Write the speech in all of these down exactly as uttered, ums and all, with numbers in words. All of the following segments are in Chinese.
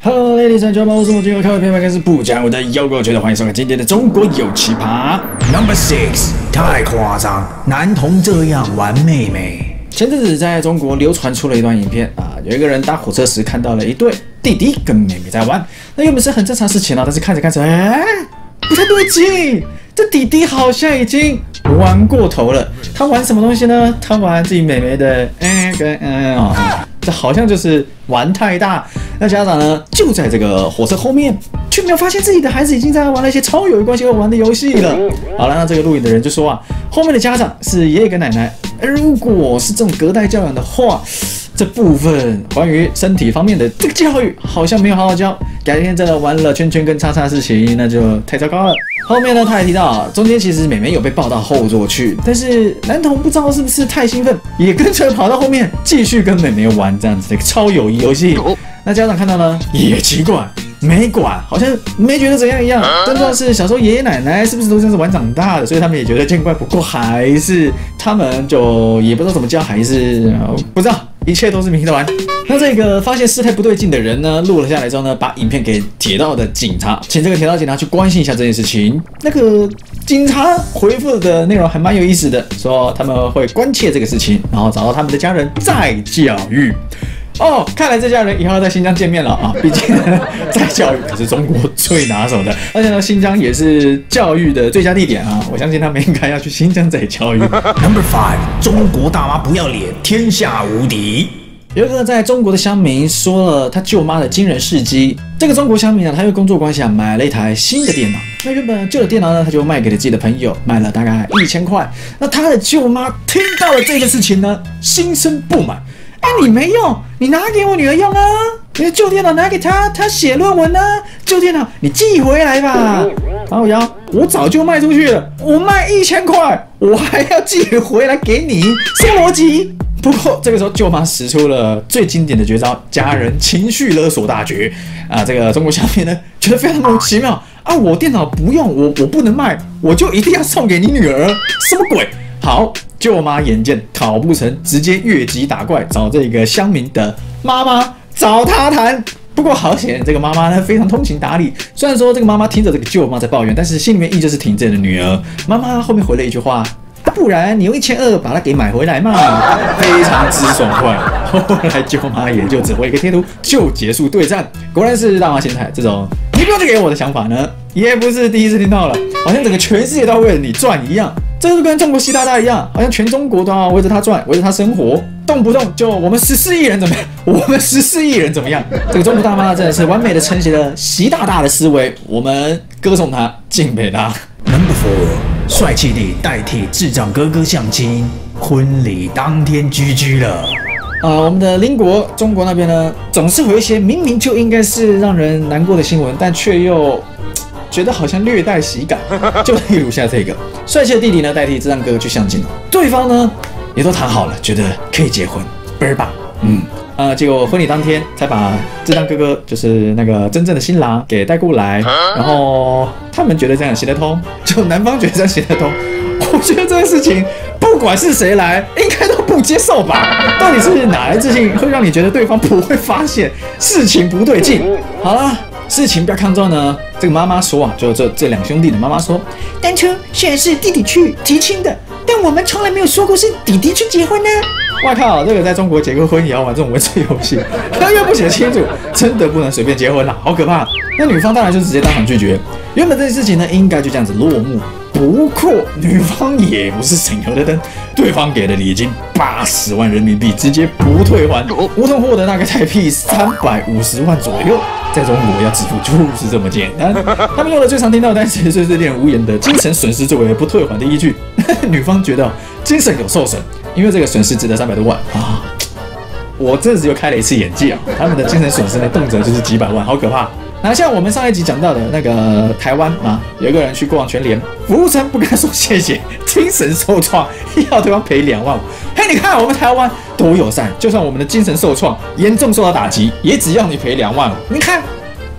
Hello, ladies and gentlemen， 我是我今天开胃片开始不讲我的妖怪觉得欢迎收看今天的中国有奇葩。 Number six， 太夸张，男童这样玩妹妹。 前阵子在中国流传出了一段影片啊，有一个人搭火车时看到了一对弟弟跟妹妹在玩，那原本是很正常事情啊，但是看着看着，哎，不太对劲，这弟弟好像已经玩过头了。他玩什么东西呢？他玩自己妹妹的嗯跟嗯啊、哦，这好像就是玩太大。那家长呢，就在这个火车后面，却没有发现自己的孩子已经在玩了一些超有关系和玩的游戏了。好了，那这个录影的人就说啊，后面的家长是爷爷跟奶奶，如果是这种隔代教养的话，这部分关于身体方面的这个教育好像没有好好教，改天真的玩了圈圈跟叉叉的事情，那就太糟糕了。后面呢，他还提到，中间其实妹妹有被抱到后座去，但是男童不知道是不是太兴奋，也跟着跑到后面继续跟妹妹玩这样子的一个超友谊游戏。那家长看到呢，也奇怪，没管，好像没觉得怎样一样。更重要的是，小时候爷爷奶奶是不是都这样子玩长大的，所以他们也觉得见怪不怪，还是他们就也不知道怎么教孩子，不知道。一切都是明的玩。那这个发现事态不对劲的人呢，录了下来之后呢，把影片给铁道的警察，请这个铁道警察去关心一下这件事情。那个警察回复的内容还蛮有意思的，说他们会关切这个事情，然后找到他们的家人再教育。哦，看来这家人以后要在新疆见面了啊！毕竟呢，再教育可是中国最拿手的，而且呢，新疆也是教育的最佳地点啊！我相信他们应该要去新疆再教育。 Number five， 中国大妈不要脸，天下无敌。 有一个在中国的乡民说了他舅妈的惊人事迹。这个中国乡民呢，他因为工作关系啊，买了一台新的电脑。那原本旧的电脑呢，他就卖给了自己的朋友，卖了大概一千块。那他的舅妈听到了这个事情呢，心生不满。哎，你没用，你拿给我女儿用啊！你的旧电脑拿给她，她写论文呢、啊。旧电脑你寄回来吧。然后呀，我早就卖出去了，我卖一千块，我还要寄回来给你，什么逻辑？不过这个时候，舅妈使出了最经典的绝招——家人情绪勒索大绝啊！这个中国乡民呢，觉得非常莫名其妙啊！我电脑不用，我我不能卖，我就一定要送给你女儿，什么鬼？好。舅妈眼见讨不成，直接越级打怪，找这个乡民的妈妈找他谈。不过好险，这个妈妈呢非常通情达理。虽然说这个妈妈听着这个舅妈在抱怨，但是心里面依旧是挺自己的女儿。妈妈后面回了一句话：啊，不然你用一千二把它给买回来嘛，非常之爽快。后来舅妈也就只回一个贴图就结束对战。果然是大妈心态，这种你不要去给我的想法呢，也不是第一次听到了，好像整个全世界都为了你转一样。这就跟中国习大大一样，好像全中国都要围着他转，围着他生活，动不动就我们十四亿人怎么样？我们十四亿人怎么样？这个中国大妈真的是完美的承袭了习大大的思维，我们歌颂他，敬佩他。 Number four， 帅气地代替智障哥哥相亲，婚礼当天居居了。 啊、呃，我们的邻国中国那边呢，总是会有一些明明就应该是让人难过的新闻，但却又觉得好像略带喜感，就例如下这个帅气的弟弟呢，代替智障哥哥去相亲了，对方呢也都谈好了，觉得可以结婚，倍儿棒，嗯，呃，结果婚礼当天才把智障哥哥，就是那个真正的新郎给带过来，然后他们觉得这样行得通，就男方觉得这样行得通，我觉得这件事情不管是谁来，应该都不接受吧？到底是哪来自信，会让你觉得对方不会发现事情不对劲？好啦。事情不要看重呢，这个妈妈说啊，就这这两兄弟的妈妈说，当初虽然是弟弟去提亲的，但我们从来没有说过是弟弟去结婚呢。哇靠，这个在中国结个婚也要玩这种文字游戏，他又不写清楚，真的不能随便结婚啦，好可怕。那女方当然就直接当场拒绝。原本这件事情呢，应该就这样子落幕。不过女方也不是省油的灯，对方给的礼金八十万人民币，直接不退还，无痛获得大概台币三百五十万左右。在中国要致富就是这么简单。他们用了最常听到的单词，就是令人无言的精神损失作为不退还的依据。女方觉得精神有受损，因为这个损失值得三百多万啊！我这只有开了一次眼界啊！他们的精神损失呢，动辄就是几百万，好可怕。那像我们上一集讲到的那个台湾啊，有一个人去逛全联，服务生不跟他说谢谢，精神受创，要对方赔两万五。嘿，你看我们台湾多友善，就算我们的精神受创严重受到打击，也只要你赔两万五。你看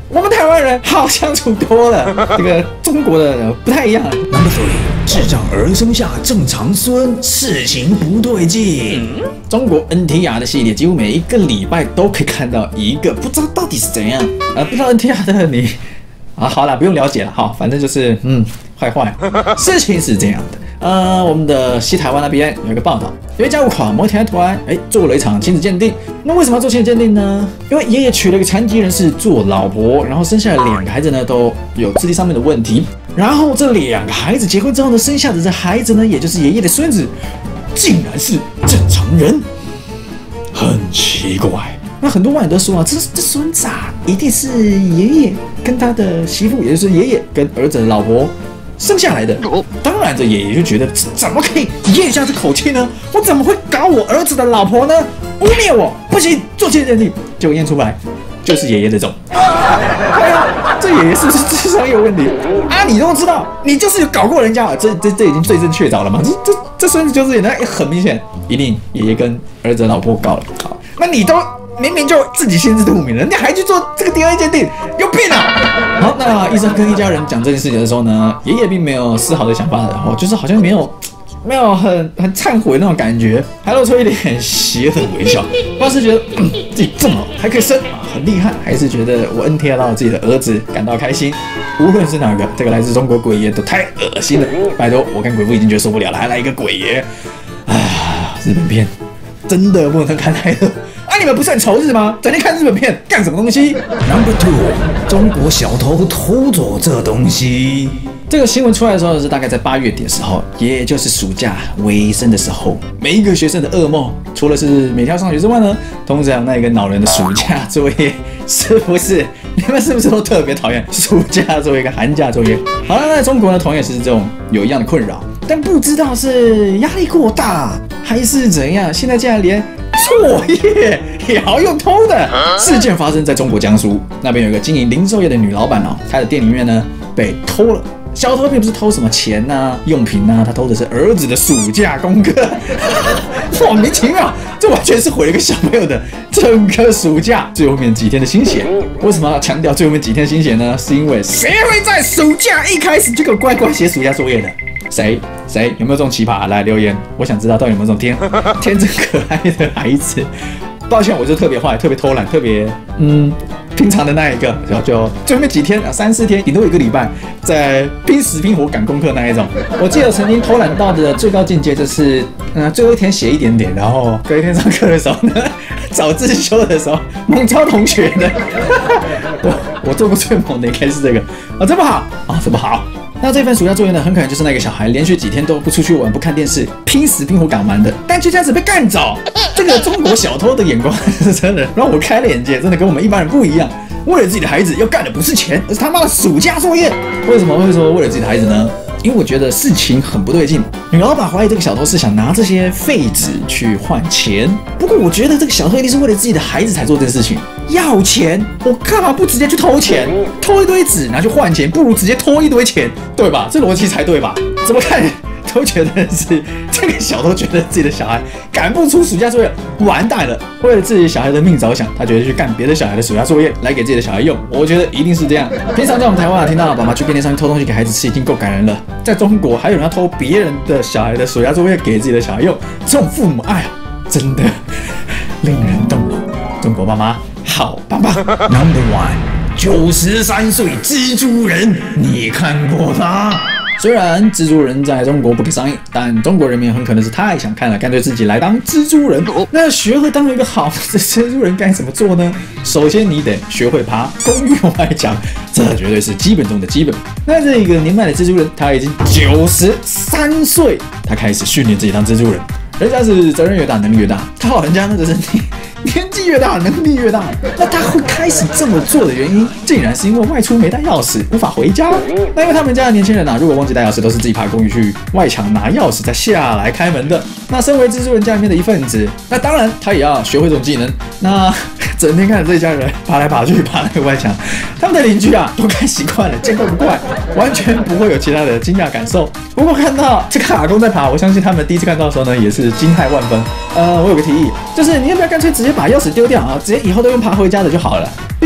我们台湾人好相处多了，这个中国的不太一样。 Number three， 智障儿生下正常孙，事情不对劲。 嗯、中国 N T R 的系列几乎每一个礼拜都可以看到一个，不知道到底是怎样。呃，不知道 N T R 的你啊，好啦，不用了解了哈，反正就是嗯，坏坏。事情是这样的。呃，我们的西台湾那边有一个报道，有一家五口某一天突然哎做了一场亲子鉴定。那为什么要做亲子鉴定呢？因为爷爷娶了一个残疾人士做老婆，然后生下来两个孩子呢都有智力上面的问题。然后这两个孩子结婚之后呢，生下的这孩子呢，也就是爷爷的孙子，竟然是正常人，很奇怪。那很多网友都说啊，这这孙子啊，一定是爷爷跟他的媳妇，也就是爷爷跟儿子的老婆生下来的。当然，这爷爷就觉得怎么可以咽下这口气呢？我怎么会搞我儿子的老婆呢？污蔑我，不行，做亲子鉴定，结果验出来就是爷爷这种。哎呀，这爷爷是不是智商有问题啊？你都知道，你就是有搞过人家了，这这这已经罪证确凿了嘛？这这这孙子就是那很明显，一定爷爷跟儿子的老婆搞了。好，那你都明明就自己心知肚明了，你还去做这个 D N A 鉴定，有病啊！好，那医生跟一家人讲这件事情的时候呢，爷爷并没有丝毫的想法，哦，就是好像没有没有很很忏悔那种感觉，还露出一点邪恶的微笑。不知道是觉得、嗯、自己这么还可以生啊，很厉害，还是觉得我 N T R 到自己的儿子感到开心。无论是哪个，这个来自中国鬼爷都太恶心了。拜托，我看鬼父已经觉得受不了了，还来一个鬼爷啊！日本片真的不能看太多。啊！你们不是很仇日吗？整天看日本片干什么东西 ？Number two， 中国小偷偷走这东西。 这个新闻出来的时候是大概在八月底的时候，也就是暑假尾声的时候。每一个学生的噩梦，除了是每天要上学之外呢，同时还有那一个恼人的暑假作业，是不是？你们是不是都特别讨厌暑假作业跟寒假作业？好了，在中国呢，同样是这种有一样的困扰，但不知道是压力过大还是怎样，现在竟然连作业也要用偷的。事件发生在中国江苏那边，有一个经营零售业的女老板哦，她的店里面呢被偷了。小偷并不是偷什么钱呐、啊、用品呐、啊，他偷的是儿子的暑假功课，莫名其妙，这完全是毁了一个小朋友的整个暑假最后面几天的心血。为什么要强调最后面几天心血呢？是因为谁会在暑假一开始就给我乖乖写暑假作业的？谁谁有没有这种奇葩？来留言，我想知道到底有没有这种天天真可爱的孩子。抱歉，我就特别坏，特别偷懒，特别嗯平常的那一个，然后就最后面几天啊，三四天，顶多一个礼拜，在拼死拼活赶功课那一种。我记得曾经偷懒到的最高境界就是，嗯、呃，最后一天写一点点，然后隔一天上课的时候呢，早自修的时候猛抄同学的。我我做过最猛的应该是这个啊，这么好啊，这么好。那这份暑假作业呢，很可能就是那个小孩连续几天都不出去玩、不看电视，拼死拼活赶完的，但就这样子被干走。这个中国小偷的眼光是真的让我开了眼界，真的跟我们一般人不一样。为了自己的孩子，要干的不是钱，而是他妈的暑假作业。为什么会说为了自己的孩子呢？因为我觉得事情很不对劲。女老板怀疑这个小偷是想拿这些废纸去换钱，不过我觉得这个小偷一定是为了自己的孩子才做这件事情。要钱，我干嘛不直接去偷钱？偷一堆纸拿去换钱，不如直接偷一堆钱，对吧？这逻辑才对吧？怎么看都觉得是这个小偷觉得自己的小孩赶不出暑假作业，完蛋了。为了自己小孩的命着想，他决定去干别的小孩的暑假作业来给自己的小孩用。我觉得一定是这样。平常在我们台湾啊，听到爸妈去便利商店偷东西给孩子吃，已经够感人了。在中国，还有人要偷别人的小孩的暑假作业给自己的小孩用，这种父母爱啊，真的令人动容。中国妈妈好棒棒。 Number one， 九十三岁蜘蛛人，你看过吗？ 虽然蜘蛛人在中国不可上映，但中国人民很可能是太想看了，干脆自己来当蜘蛛人。那学会当一个好的蜘蛛人该怎么做呢？首先你得学会爬公寓外墙，这绝对是基本中的基本。那这一个年迈的蜘蛛人，他已经九十三岁，他开始训练自己当蜘蛛人。人家是责任越大，能力越大，他老人家呢则是你年纪越大，能力越大。那他会开始这么做的原因，竟然是因为外出没带钥匙，无法回家。那因为他们家的年轻人啊，如果忘记带钥匙，都是自己爬公寓去外墙拿钥匙，再下来开门的。那身为蜘蛛人家里面的一份子，那当然他也要学会这种技能。那整天看着这一家人爬来爬去，爬那个外墙，他们的邻居啊都看习惯了，见怪不怪，完全不会有其他的惊讶感受。不过看到这个阿公在爬，我相信他们第一次看到的时候呢，也是惊骇万分。呃，我有个提议，就是你要不要干脆直接把钥匙丢掉啊，直接以后都用爬回家的就好了。毕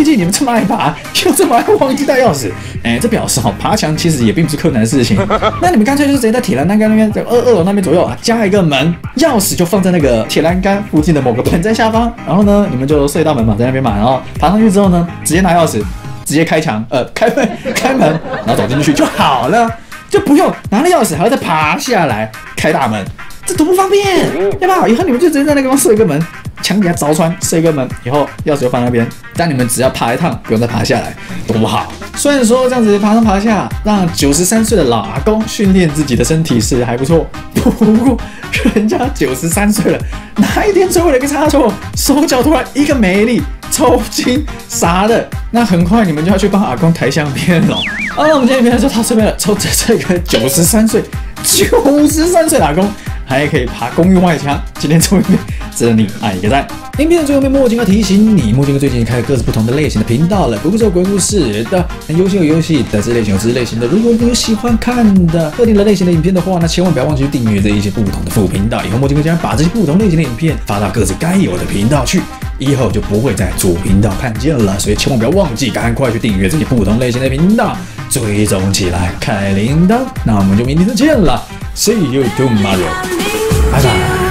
毕竟你们这么爱爬，又这么爱忘记带钥匙，哎，这表示哈、哦、爬墙其实也并不是困难的事情。那你们干脆就是直接在铁栏杆那边，在二二楼那边左右啊加一个门，钥匙就放在那个铁栏杆附近的某个盆栽下方，然后呢，你们就隧道门嘛在那边嘛，然后爬上去之后呢，直接拿钥匙，直接开墙，呃，开门，开门，然后走进去就好了，就不用拿了钥匙还要再爬下来开大门。这多不方便，对吧？以后你们就直接在那个地方设一个门，墙给它凿穿，设一个门，以后钥匙就放那边，但你们只要爬一趟，不用再爬下来，多不好。虽然说这样子爬上爬下，让九十三岁的老阿公训练自己的身体是还不错，不过人家九十三岁了，哪一天出了一个差错，手脚突然一个没力，抽筋啥的，那很快你们就要去帮阿公抬相片了。啊，我们今天影片就到这边了，抽着这个九十三岁，九十三岁的阿公。还可以爬公寓外墙。今天这部影片值得你按一个赞。影片的最后面，墨镜要提醒你，墨镜哥最近开了各式不同的类型的频道了，不是有鬼故事的，游戏有游戏的，这类型有这类型的。如果你有喜欢看的特定的类型的影片的话，那千万不要忘记去订阅这一些不同的副频道。以后墨镜哥将把这些不同类型的影片发到各自该有的频道去，以后就不会在主频道看见了。所以千万不要忘记，赶快去订阅这些不同类型的频道，追踪起来，开铃铛。那我们就明天再见了。See you tomorrow. Bye bye.